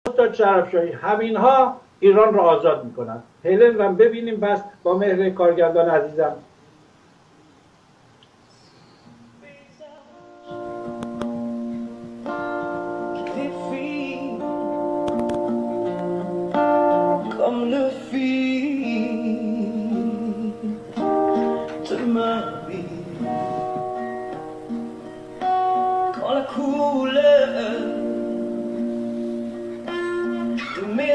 استاد شرفشاهی همینها ایران را آزاد میکنند. هلن رو ببینیم بس با مهر کارگردان عزیزم. Comme le fil de ma vie, quand la couleur de mes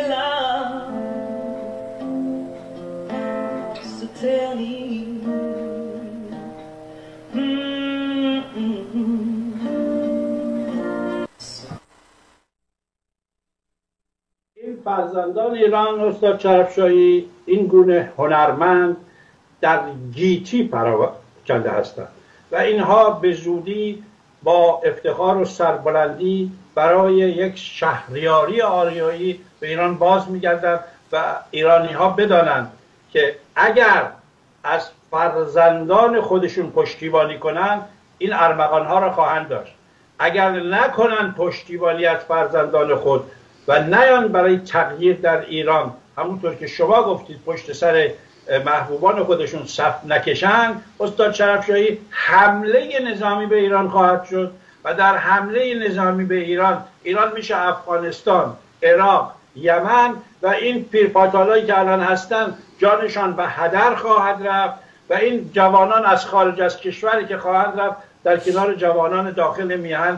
larmes se ternit. این فرزندان ایران استاد شرفشاهی این گونه هنرمند در گیتی پراکنده هستند و اینها به زودی با افتخار و سربلندی برای یک شهریاری آریایی به ایران باز می‌گردند و ایرانی ها بدانند که اگر از فرزندان خودشون پشتیبانی کنند این ارمغان ها را خواهند داشت. اگر نکنند پشتیبانی از فرزندان خود و نیان برای تغییر در ایران، همونطور که شما گفتید، پشت سر محبوبان خودشون صف نکشند، استاد شرفشاهی حمله نظامی به ایران خواهد شد و در حمله نظامی به ایران میشه افغانستان، عراق، یمن و این پیرپاتالایی که الان هستن جانشان به هدر خواهد رفت و این جوانان از خارج از کشوری که خواهند رفت در کنار جوانان داخل میهن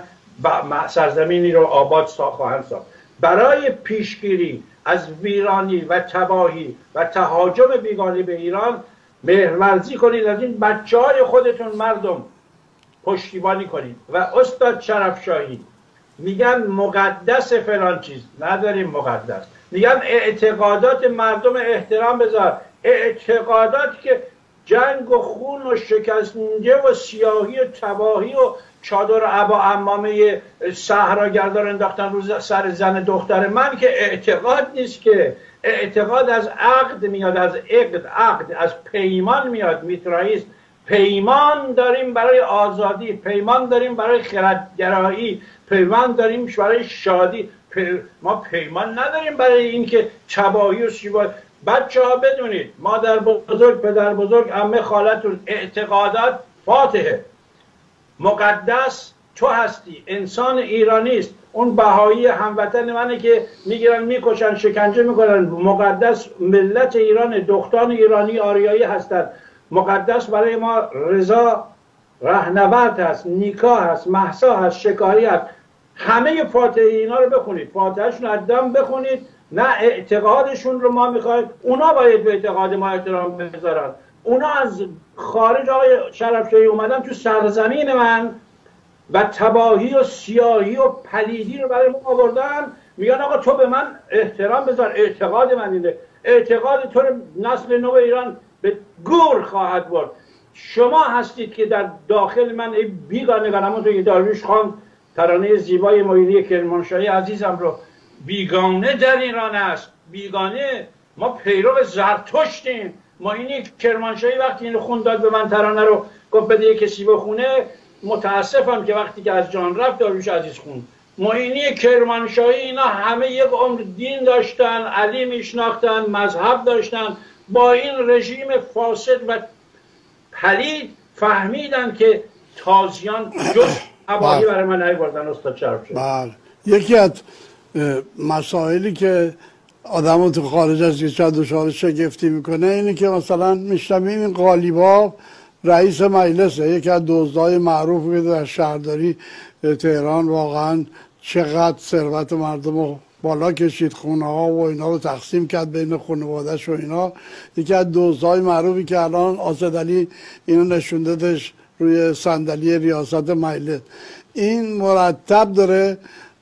سرزمینی رو آباد خواهند ساخت. برای پیشگیری از ویرانی و تباهی و تهاجم بیگانه به ایران مهرورزی کنید، از این بچه‌های خودتون مردم پشتیبانی کنید. و استاد شرفشاهی میگن مقدس فلان چیز، نداریم مقدس. میگن اعتقادات مردم احترام بذار، اعتقادات که جنگ و خون و شکنجه و سیاهی و تباهی و چادر و عبا عمامه صحراگردان انداختن رو سر زن دختر من که اعتقاد نیست، که اعتقاد از عقد میاد، از عقد از پیمان میاد. میترائیست پیمان داریم برای آزادی، پیمان داریم برای خردگرایی، پیمان داریم برای شادی، ما پیمان نداریم برای اینکه تباهی و سیبایی. بچه ها بدونید، مادر بزرگ، پدر بزرگ، عمه، خالتون، اعتقادات فاتحه. مقدس تو هستی، انسان ایرانی است. اون بهایی هموطن منه که میگیرن میکشن شکنجه میکنن. مقدس ملت ایران، دختان ایرانی آریایی هستند. مقدس برای ما رضا رهنورد هست، نیکا هست، مهسا هست، شکاری هست. همه فاتحه اینا رو بخونید، فاتحهشون از دم بخونید. نه اعتقادشون رو ما میخوایم، اونا باید به اعتقاد ما احترام بذارن. اونا از خارج آقای شرفشاهی اومدن تو سرزمین من و تباهی و سیاهی و پلیدی رو برای ما آوردن. میگن آقا تو به من احترام بذار، اعتقاد من اینه. اعتقاد تو رو نسل نو ایران به گور خواهد برد. شما هستید که در داخل من بیگانگان، همونطور که داریوش خان ترانه زیبای معینی کرمانشاهی عزیزم رو، بیگانه در ایران است، بیگانه. ما پیرو زرتشتیم. معینی کرمانشاهی وقتی اینو خون داد به من ترانه رو، گفت بده یه کسی بخونه. متاسفم که وقتی که از جان رفت داریوش عزیز خون. معینی کرمانشاهی اینا همه یک عمر دین داشتن، علی میشناختن، مذهب داشتن. با این رژیم فاسد و پلید فهمیدن که تازیان جز تباهی برای من نیاوردن. استاد شرفشاهی، بله، یکی از مسائلی که آدم تو خارج از کشور دچار شگفتی میکنه اینه که مثلا میشنویم این قالیباف رئیس مجلسه، یکی از دزدای معروفی که در شهرداری تهران واقعا چقدر ثروت مردم رو بالا کشید، خونه ها و اینا رو تقسیم کرد بین خانواده‌اش و اینا. یکی از دزدای معروفی که الان آصدعلی اینو نشوندتش روی صندلی ریاست مجلس. این مرتب داره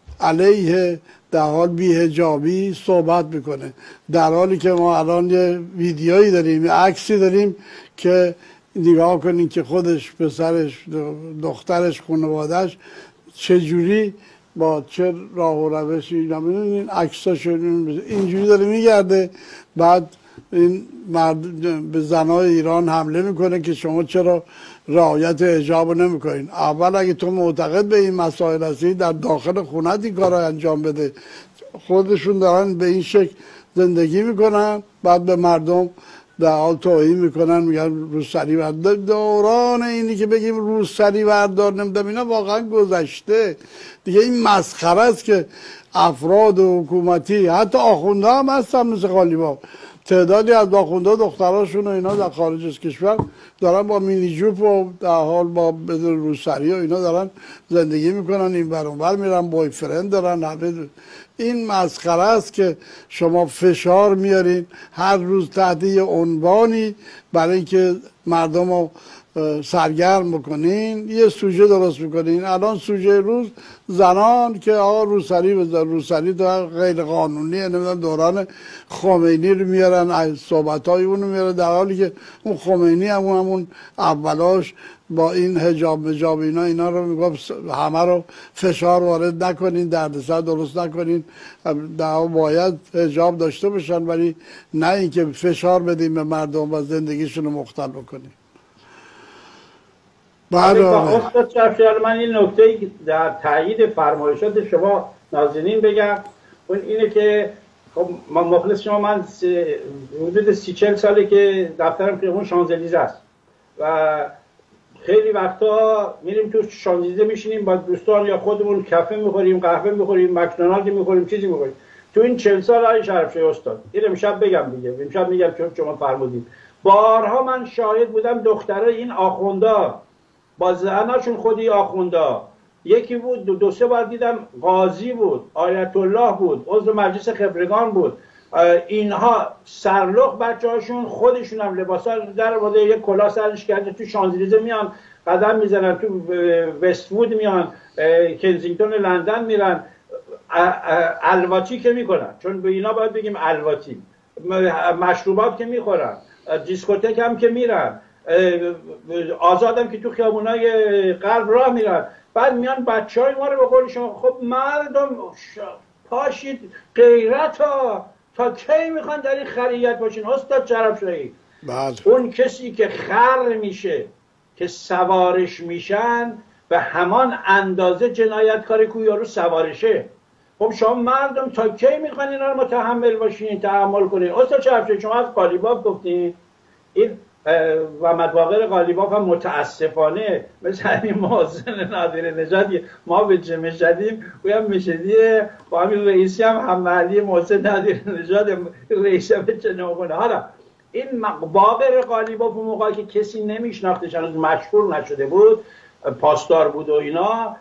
علیه در حال بی‌حجابی صحبت میکنه، در حالی که ما الان یه ویدیویی داریم، یه عکسی داریم که نگاه کنین که خودش، پسرش، دخترش، خانواده‌اش چجوری با چه راه و روشی، این عکساشو اینجوری داره میگرده. بعد این به زنای ایران حمله میکنه که شما چرا رعایت حجاب رو نمیکنین. اول اگه تو معتقد به این مسائل هستی، در داخل خونت این کار رو انجام بده. خودشون دارن به این شکل زندگی میکنن، بعد به مردم در حال توهین میکنن، میگن روسری بردار. دوران اینی که بگیم روسری بردار نمیدونم اینا واقعا گذشته دیگه. این مسخره است که افراد حکومتی، حتی آخونده هم هستن مثل قالیباف، تعدادی از آخونده دختراشون و اینا در خارج از کشور دارن با مینی جوپ و در حال با بدون روسری و اینا دارن زندگی میکنن، این ور اون ور میرن، بوی فرند دارن. این مسخره است که شما فشار میارین هر روز تحت یه عنوانی برای اینکه مردم رو سرگرم بکنین، یه سوژه درست میکنین. الان سوژه روز زنان که آقا روسری بذار، روسری تو غیر قانونیه، نمیدونم دوران خمینی رو میارن، صحبت های اونو میارن، در حالی که اون خمینی همون اولاش با این حجاب اینا رو میگفت همه رو فشار وارد نکنین، دردسر درست نکنین، باید حجاب داشته باشن، ولی نه اینکه فشار بدیم به مردم و زندگیشون رو مختل بکنیم. استاد چرفشاهی، من این نکته در تایید فرمایشات شما نازنین بگم، اون اینه که خب من مخلص شما، من حدود 30-40 ساله که دفترم خیابون شانزلیزه است و خیلی وقتا میریم تو شانزلیزه میشینیم با دوستان یا خودمون کافه میخوریم، قهوه میخوریم، مکدونالد میخوریم، چیزی میخوریم. تو این 40 سال آقای شرفشاهی استاد، این امشب بگم دیگه، امشب میگم چون شما فرمودید، بارها من شاهد بودم دخترای این آخوندا با زناشون خودی آخوندا، یکی بود دو سه بار دیدم قاضی بود، آیت الله بود، عضو مجلس خبرگان بود، اینها سرلخ بچه هاشون خودشون هم لباسا در آورده، یک کلاه سرش کرده، تو شانزلیزه میان قدم میزنن، تو وست‌وود میان، کنزینگتون لندن میرن، الواتی که میکنن، چون به اینا باید بگیم الواتی، مشروبات که میخورن، دیسکوتک هم که میرن، آزادم که تو خیابونای غرب راه میرن، بعد میان بچه های ما رو به قول شما، خب مردم پاشید غیرت ها، تا کی میخوان در این خریت باشین استاد چرفشاهی؟ اون کسی که خر میشه که سوارش میشن به همان اندازه جنایتکار که یارو سوارشه. خب شما مردم تا کی میخوان اینا رو متحمل باشین، تحمل کنین؟ استاد چرفشاهی شما از قالیباف گفتین، این و مدواقع قالیباف هم متاسفانه مثل همین محسن نادرنژاد ما به جمع شدیم، او هم میشدیه با همین رئیسی هم محلی محسن نادرنژاد رئیس به چنوگونه. حالا این باقر قالیباف اون موقعی که کسی نمیشناختش، هنوز مشهور نشده بود، پاسدار بود و اینا،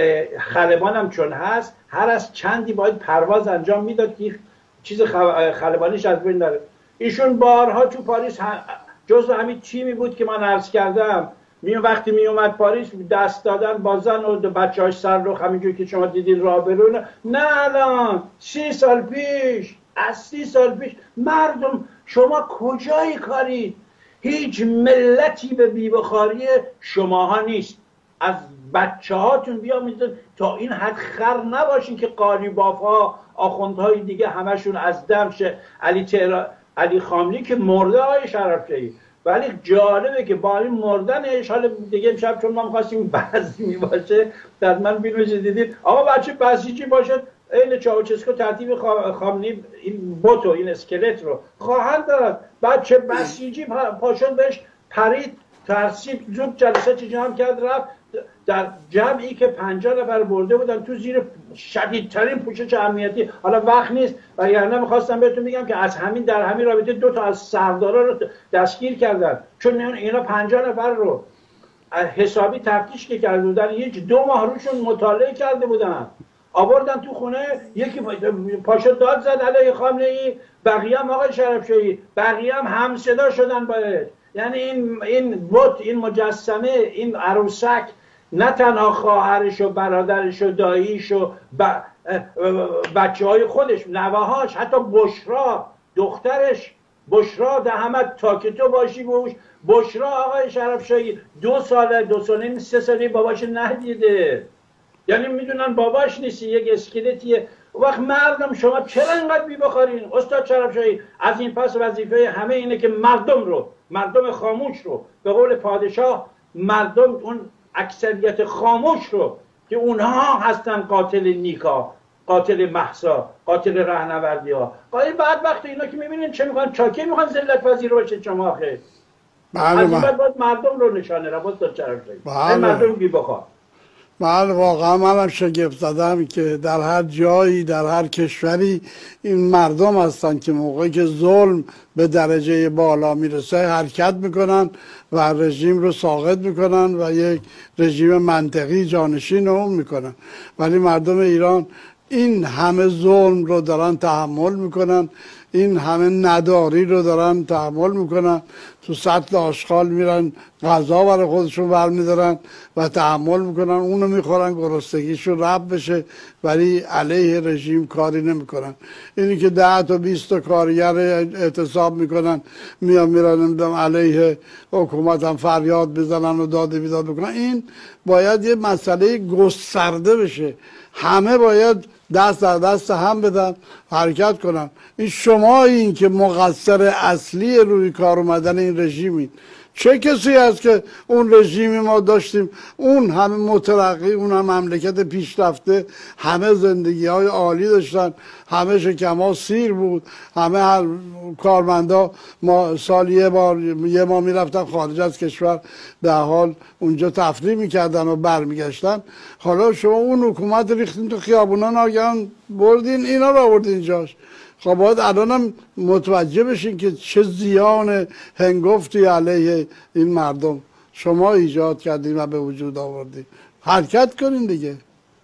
خلبان هم چون هست، هر از چندی باید پرواز انجام میداد که چیز خلبانیش از بین نره. ایشون بارها تو پاریس جزء همین تیمی بود که من عرض کردم، وقتی می اومد پاریس دست دادن با زن و بچه‌هاش سرلخ، همینجور که شما دیدین راه برون. نه الان 30 سال پیش، از 30 سال پیش مردم شما کجای کارید؟ هیچ ملتی به بی‌بخاری شماها نیست. از بچه هاتون بیاموزید تا این حد خر نباشین که قالیباف ها، آخوندهای دیگه همشون از دمشه. علی خامنه‌ای که مرده آقای شرفشاهی، ولی جالبه که با این مردنش، حالا دیگه امشب چون ما می‌خواستیم بزمی باشه، در من فیلمش دیدید، آقا بچه بسیجی باشد، این چاوچسکو ترتیب خامنه‌ای این بوتو، این اسکلت رو خواهند داد. بچه بسیجی پاشون بهش پرید، ترسید، زود جلسه چی جمع کرد، رفت در جمعی که 50 نفر برده بودن تو زیر شدیدترین پوشش امنیتی. حالا وقت نیست و یعنی میخواستم بهتون بگم که از همین در همین رابطه 2 تا از سردارا رو دستگیر کردن، چون اینا 50 نفر رو حسابی تفتیش که کرده بودن، 2 ماه روشون مطالعه کرده بودن، آوردن تو خونه. یکی پاشو داد زد علیه خامنه‌ای، بقیه هم آقای شرفشاهی، بقیه هم همصدا شدن باید. یعنی این بت، این مجسمه، این عروسک، نه تنها خواهرش و برادرش و داییش و بچه های خودش، نوهاش، حتی بشرا دخترش، بشرا ده همه تا که تو باشی بوش، بشرا آقای شرفشاهی 2 ساله 2 ساله 3 ساله باباش ندیده، یعنی میدونن باباش نیستی، یک اسکلتیه. وقت مردم شما چرا اینقدر بی‌بخارین؟ استاد چرفشاهی از این پس وظیفه همه اینه که مردم خاموش رو، به قول پادشاه، مردم اون اکثریت خاموش رو که اونها هستن قاتل نیکا، قاتل مهسا، قاتل رهنوردی ها. قایل بعد وقت اینا که میبینین چه میخوان، چاکی میخوان ذلت پذیر باشه شما آخه. از این بعد باید مردم رو نشانه را باید داد چرا شدید مردم بی بخواه. من واقعا منم شگفت زدم که در هر جایی در هر کشوری این مردم هستن که موقعی که ظلم به درجه بالا میرسه حرکت میکنن و رژیم رو ساقط میکنن و یک رژیم منطقی جانشین اون میکنن، ولی مردم ایران این همه ظلم رو دارن تحمل میکنن، این همه نداری رو دارن تحمل میکنن، تو سطل آشغال میرن غذا برای خودشون برمیدارن و تحمل میکنن، اونو میخورن گرسنگیشون رفع بشه، ولی علیه رژیم کاری نمیکنن. اینی که 10 تا 20 تا کارگر اعتصاب میکنن میرن نمیدونم علیه حکومت هم فریاد بزنن و داد و بیداد بکنن، این باید یه مسئله گسترده بشه، همه باید دست در دست هم بدن حرکت کنن. این شما این که مقصر اصلی روی کار اومدن این رژیمین. چه کسی هست که اون رژیمی ما داشتیم اون همه مترقی، اون هم مملکت پیشرفته، همه زندگی های عالی داشتن، همه شکم ها سیر بود، همه کارمندا ما سال یه ماه میرفتن خارج از کشور، به حال اونجا تفریح میکردن و برمیگشتن. حالا شما اون حکومت ریختین تو خیابونا، ناگهان بردین اینا رو آوردین جاش. خب باید الانم متوجه بشین که چه زیان هنگفتی علیه این مردم شما ایجاد کردین و به وجود آوردین. حرکت کنین دیگه.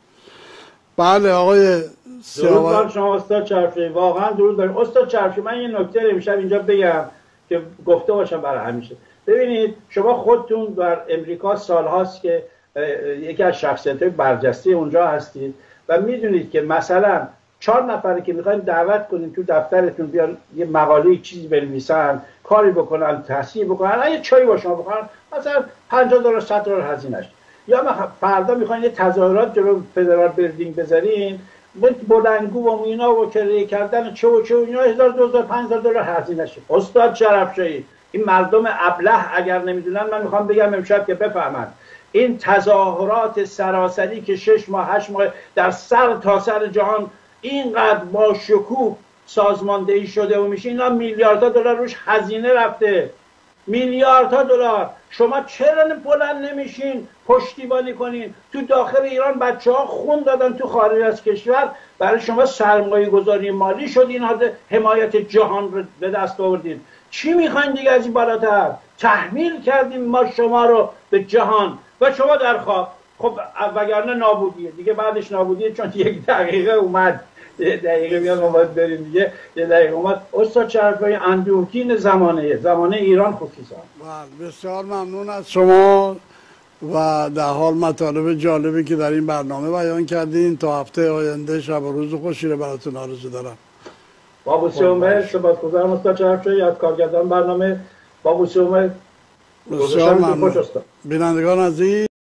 بله آقای درود بر شما استاد چرفشی، واقعا درود داریم استاد چرفشی. من یه نکته امشب اینجا بگم که گفته باشم برای همیشه. ببینید شما خودتون در امریکا سالهاست که یکی از شخصیت‌های برجسته اونجا هستید و میدونید که مثلا 4 نفری که میخواین دعوت کنین تو دفترتون بیان یه مقاله چیزی بنویسن، کاری بکنن، تحصیل بکنن، یه چایی با شما بکنن، مثلا $50 $100 هزینه‌اش، یا فردا میخواین یه تظاهرات جلو فدرال بلدینگ بذارین، بلندگو و اینا و کرایه کردن چه و اینا $1000 $5000 هزینه‌شه. استاد چرفشاهی، این مردم ابله اگر نمیدونن، من میخوام بگم امشب که بفهمن، این تظاهرات سراسری که 6 ماه 8 ماه در سر تا سر جهان اینقدر با شکوه سازماندهی شده و میشه، اینا میلیاردها دلار روش هزینه رفته، میلیاردها دلار. شما چرا بلند نمیشین پشتیبانی کنین؟ تو داخل ایران بچه ها خون دادن، تو خارج از کشور برای شما سرمایه گذاری مالی شد، این حمایت جهان رو به دست آوردین. چی میخواین دیگه از این بالاتر؟ تحمیل کردیم ما شما رو به جهان و شما در خواب. خب وگرنه نابودیه دیگه، بعدش نابودیه، چون 1 دقیقه اومد، 1 دقیقه میاد ما باید بریم دیگه، 1 دقیقه اومد. استاد چرفشاهی اندوهگین زمانه ایران خصوصا. بله بسیار ممنون از شما و در حال مطالب جالبی که در این برنامه بیان کردین. تا هفته آینده شب و روز خوشی رو براتون آرزو دارم. بابوسی عمر، سپاسگزارم استاد چرفشاهی، یادکارگردان برنامه. بابوسی عمر، بسیار ممنون. بینندگان عزیز